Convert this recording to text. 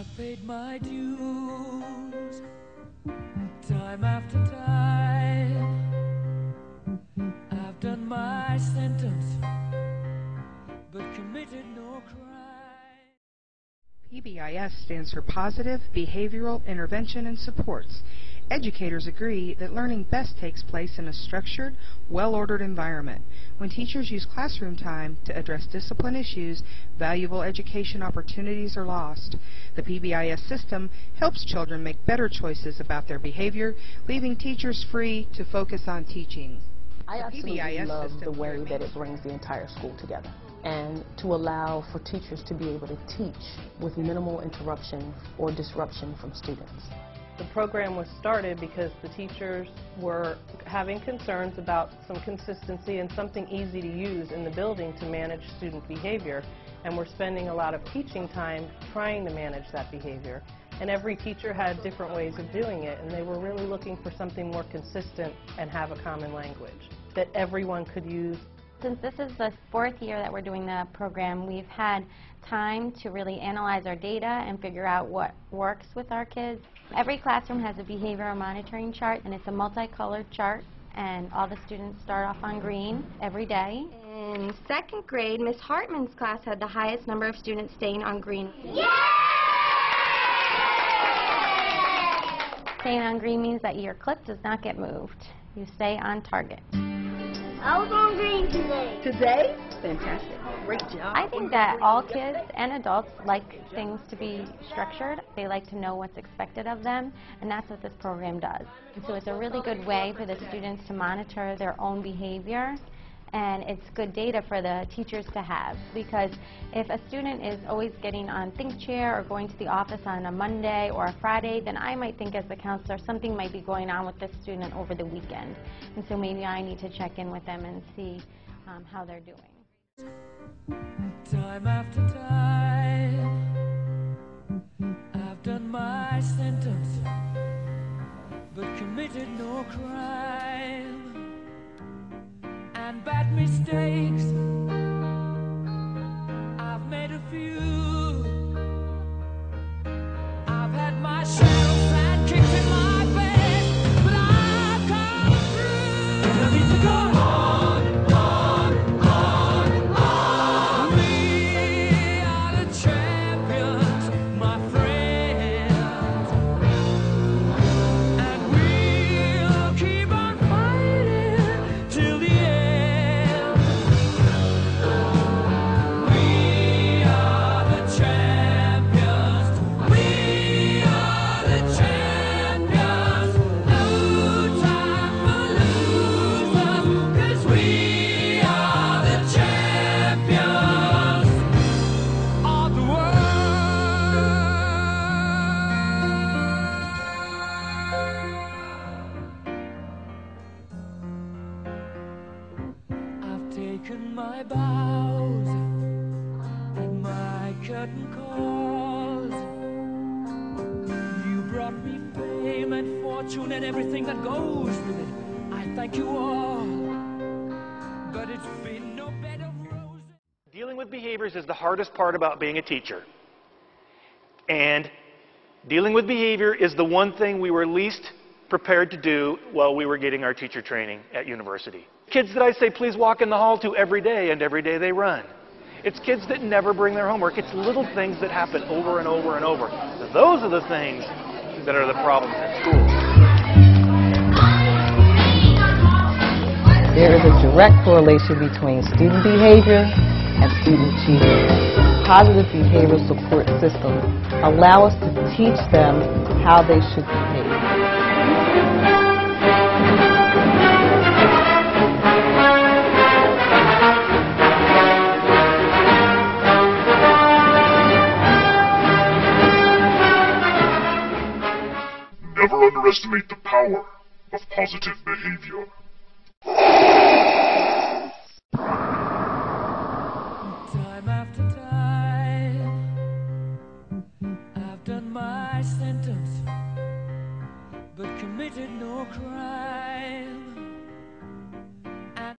I've paid my dues time after time. I've done my sentence, but committed no crime. PBIS stands for Positive Behavioral Intervention and Supports. Educators agree that learning best takes place in a structured, well-ordered environment. When teachers use classroom time to address discipline issues, valuable education opportunities are lost. The PBIS system helps children make better choices about their behavior, leaving teachers free to focus on teaching. I absolutely love the way that it brings the entire school together, and to allow for teachers to be able to teach with minimal interruption or disruption from students. The program was started because the teachers were having concerns about some consistency and something easy to use in the building to manage student behavior, and we're spending a lot of teaching time trying to manage that behavior. And every teacher had different ways of doing it, and they were really looking for something more consistent and have a common language that everyone could use. Since this is the 4th year that we're doing the program, we've had time to really analyze our data and figure out what works with our kids. Every classroom has a behavioral monitoring chart, and it's a multicolored chart, and all the students start off on green every day. In 2nd grade, Miss Hartman's class had the highest number of students staying on green. Yeah! Staying on green means that your clip does not get moved. You stay on target. I was on green today. Today? Fantastic. Great job. I think that all kids and adults like things to be structured. They like to know what's expected of them, and that's what this program does. And so it's a really good way for the students to monitor their own behavior, and it's good data for the teachers to have, because if a student is always getting on ThinkChair or going to the office on a Monday or a Friday, then I might think as the counselor something might be going on with this student over the weekend, and so maybe I need to check in with them and see how they're doing. Time after time, I've done my sentence, but committed no crime. And bad mistakes, I've made a few. I've had my share of bad kicks in my face, but I've come through. And I need to go on, on, on, on. We are the champions, my friends, and we'll keep on fighting till the end. We are the champions. We are the champions. No time for losers, 'cause we are the champions of the world. I've taken my bows and my curtain calls. You brought me fame and fortune and everything that goes with it. I thank you all, but it's been no bed of roses. Dealing with behaviors is the hardest part about being a teacher. And dealing with behavior is the one thing we were least prepared to do while we were getting our teacher training at university. Kids that I say please walk in the hall to every day, and every day they run. It's kids that never bring their homework. It's little things that happen over and over and over. Those are the things that are the problems at school. There is a direct correlation between student behavior and student achievement. Positive behavioral support systems allow us to teach them how they should behave. Never underestimate the power of positive behavior. Time after time, I've done my sentence, but committed no crime.